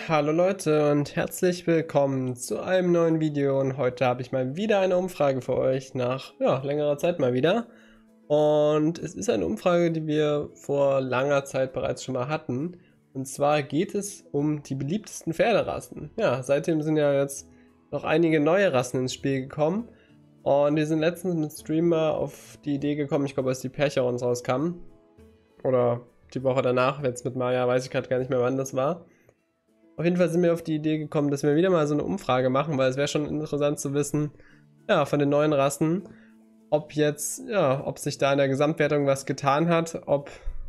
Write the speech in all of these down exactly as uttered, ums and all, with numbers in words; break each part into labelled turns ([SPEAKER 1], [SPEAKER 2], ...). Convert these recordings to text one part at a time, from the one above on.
[SPEAKER 1] Hallo Leute und herzlich willkommen zu einem neuen Video, und heute habe ich mal wieder eine Umfrage für euch, nach ja, längerer Zeit mal wieder. Und es ist eine Umfrage, die wir vor langer Zeit bereits schon mal hatten, und zwar geht es um die beliebtesten Pferderassen. Ja, seitdem sind ja jetzt noch einige neue Rassen ins Spiel gekommen, und wir sind letztens mit Streamer auf die Idee gekommen, ich glaube, als die Percherons rauskamen, oder die Woche danach, jetzt mit Maya, weiß ich gerade gar nicht mehr, wann das war. Auf jeden Fall sind wir auf die Idee gekommen, dass wir wieder mal so eine Umfrage machen, weil es wäre schon interessant zu wissen, ja, von den neuen Rassen, ob jetzt, ja, ob sich da in der Gesamtwertung was getan hat, ob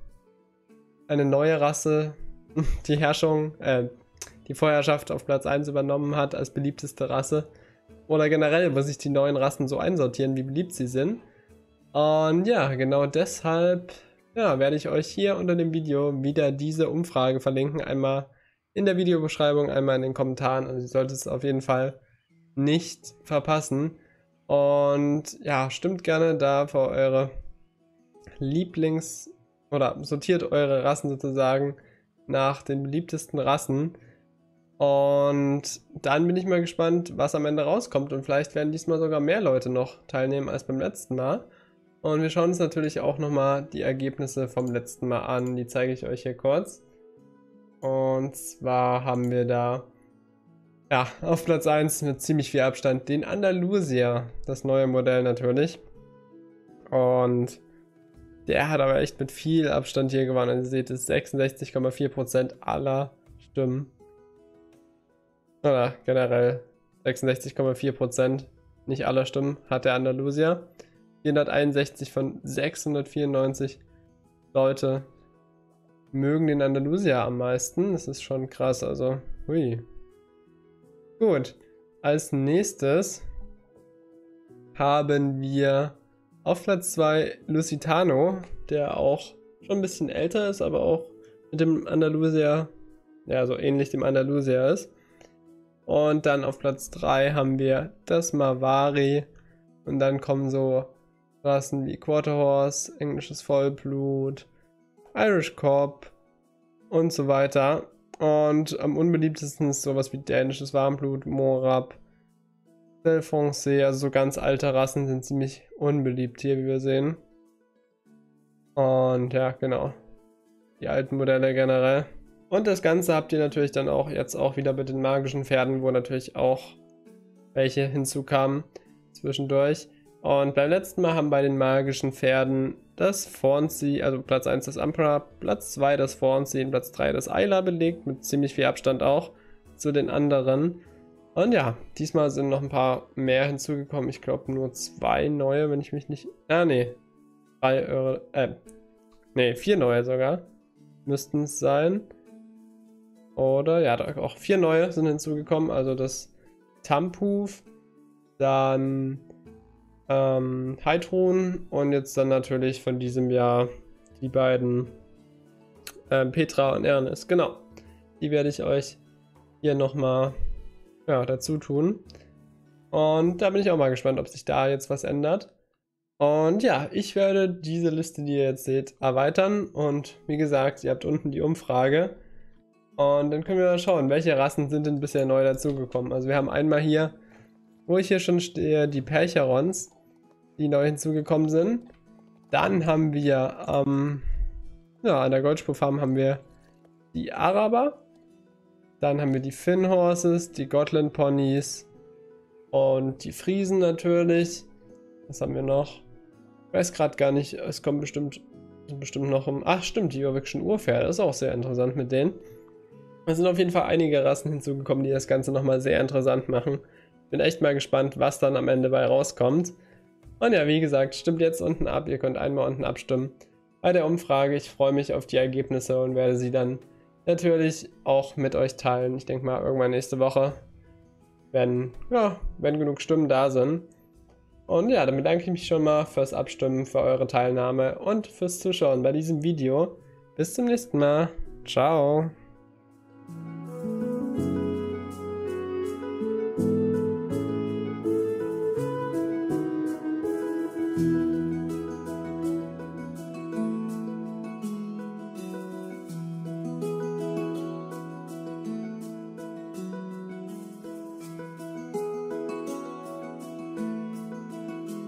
[SPEAKER 1] eine neue Rasse die Herrschung, äh, die Vorherrschaft auf Platz eins übernommen hat als beliebteste Rasse, oder generell, wo sich die neuen Rassen so einsortieren, wie beliebt sie sind. Und ja, genau deshalb, ja, werde ich euch hier unter dem Video wieder diese Umfrage verlinken, einmal in der Videobeschreibung, einmal in den Kommentaren. Also ihr solltet es auf jeden Fall nicht verpassen. Und ja, stimmt gerne da für eure Lieblings- oder sortiert eure Rassen sozusagen nach den beliebtesten Rassen. Und dann bin ich mal gespannt, was am Ende rauskommt. Und vielleicht werden diesmal sogar mehr Leute noch teilnehmen als beim letzten Mal. Und wir schauen uns natürlich auch nochmal die Ergebnisse vom letzten Mal an. Die zeige ich euch hier kurz. Und zwar haben wir da, ja, auf Platz eins mit ziemlich viel Abstand den Andalusier, das neue Modell natürlich. Und der hat aber echt mit viel Abstand hier gewonnen. Also ihr seht, es ist sechsundsechzig Komma vier Prozent aller Stimmen. Oder generell sechsundsechzig Komma vier Prozent, nicht aller Stimmen, hat der Andalusier. vierhunderteinundsechzig von sechshundertvierundneunzig Leute mögen den Andalusier am meisten. Das ist schon krass, also hui. Gut, als nächstes haben wir auf Platz zwei Lusitano, der auch schon ein bisschen älter ist, aber auch mit dem Andalusier, ja, so ähnlich dem Andalusier ist. Und dann auf Platz drei haben wir das Mavari, und dann kommen so Rassen wie Quarter Horse, englisches Vollblut, Irish Cob und so weiter. Und am unbeliebtesten ist sowas wie dänisches Warmblut, Morab, Belfoncé, also so ganz alte Rassen sind ziemlich unbeliebt hier, wie wir sehen. Und ja, genau. Die alten Modelle generell. Und das Ganze habt ihr natürlich dann auch jetzt auch wieder mit den magischen Pferden, wo natürlich auch welche hinzukamen zwischendurch. Und beim letzten Mal haben bei den magischen Pferden das Fauncey, also Platz eins das Umbra, Platz zwei das Fauncey und Platz drei das Ayla belegt, mit ziemlich viel Abstand auch zu den anderen. Und ja, diesmal sind noch ein paar mehr hinzugekommen. Ich glaube nur zwei neue, wenn ich mich nicht... Ah, nee. Drei, äh, nee, vier neue sogar müssten es sein. Oder, ja, auch vier neue sind hinzugekommen. Also das Tampuf, dann ähm, Heidrun und jetzt dann natürlich von diesem Jahr die beiden äh, Petra und Ernest. Genau, die werde ich euch hier nochmal ja, dazu tun. Und da bin ich auch mal gespannt, ob sich da jetzt was ändert. Und ja, ich werde diese Liste, die ihr jetzt seht, erweitern. Und wie gesagt, ihr habt unten die Umfrage. Und dann können wir mal schauen, welche Rassen sind denn bisher neu dazugekommen. Also wir haben einmal hier, wo ich hier schon stehe, die Percherons, die neu hinzugekommen sind. Dann haben wir, ähm, ja, an der Goldspurfarm haben wir die Araber. Dann haben wir die Finn Horses, die Gotland Ponys und die Friesen natürlich. Was haben wir noch? Ich weiß gerade gar nicht, es kommt bestimmt, bestimmt noch um... Ach stimmt, die Jorvikschen Urpferde, das ist auch sehr interessant mit denen. Es sind auf jeden Fall einige Rassen hinzugekommen, die das Ganze nochmal sehr interessant machen. Bin echt mal gespannt, was dann am Ende bei rauskommt. Und ja, wie gesagt, stimmt jetzt unten ab. Ihr könnt einmal unten abstimmen bei der Umfrage. Ich freue mich auf die Ergebnisse und werde sie dann natürlich auch mit euch teilen. Ich denke mal irgendwann nächste Woche, wenn, ja, wenn genug Stimmen da sind. Und ja, dann bedanke ich mich schon mal fürs Abstimmen, für eure Teilnahme und fürs Zuschauen bei diesem Video. Bis zum nächsten Mal. Ciao.